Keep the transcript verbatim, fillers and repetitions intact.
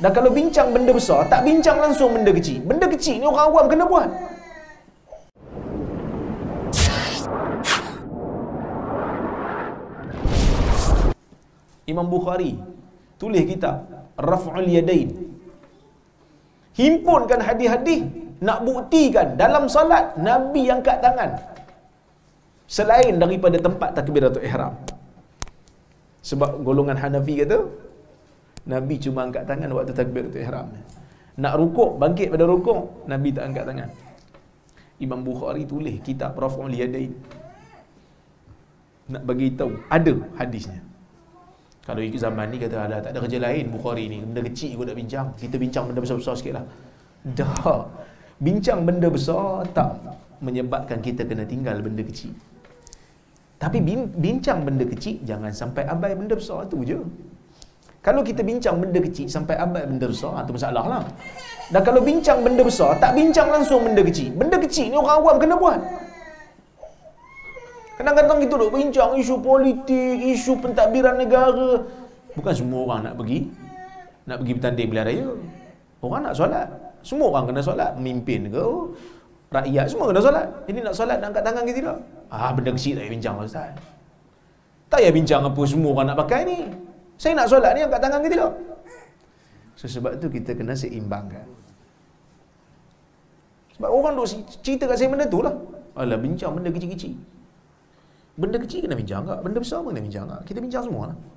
Dan kalau bincang benda besar, tak bincang langsung benda kecil. Benda kecil ni orang awam kena buat. Imam Bukhari tulis kitab Raf'ul Yadain. Himpunkan hadis-hadis nak buktikan dalam salat Nabi angkat tangan selain daripada tempat takbiratul ihram. Sebab golongan Hanafi kata Nabi cuma angkat tangan waktu takbiratul ihram. Nak rukuk, bangkit pada rukuk, Nabi tak angkat tangan. Imam Bukhari tulis kitab Raf'ul Yadain. Nak bagi tahu ada hadisnya. Kalau ikut zaman ni kata ada tak ada kerja lain Bukhari ni, benda kecil ikut nak bincang. Kita bincang benda besar-besar sikitlah. Dah. Bincang benda besar tak menyebabkan kita kena tinggal benda kecil. Tapi bincang benda kecil jangan sampai abai benda besar tu je. Kalau kita bincang benda kecil sampai abai benda besar, tu masalah lah. Dan kalau bincang benda besar, tak bincang langsung benda kecil. Benda kecil ni orang awam kena buat. Kadang-kadang kita duk bincang isu politik, isu pentadbiran negara. Bukan semua orang nak pergi nak pergi bertanding pilihan raya. Orang nak solat. Semua orang kena solat. Pemimpin ke, rakyat semua kena solat. Jadi nak solat nak angkat tangan ke tidak? Ah, benda kecil tak payah bincang lah Ustaz. Tak payah bincang apa semua orang nak pakai ni. Saya nak solat ni angkat tangan ke tidak? So, sebab tu kita kena seimbangkan. Sebab orang duk cerita kat saya benda tu lah. Alah, bincang benda kecil-kecil. Benda kecil kena bincang tak? Benda besar pun kena bincang tak? Kita bincang semua lah.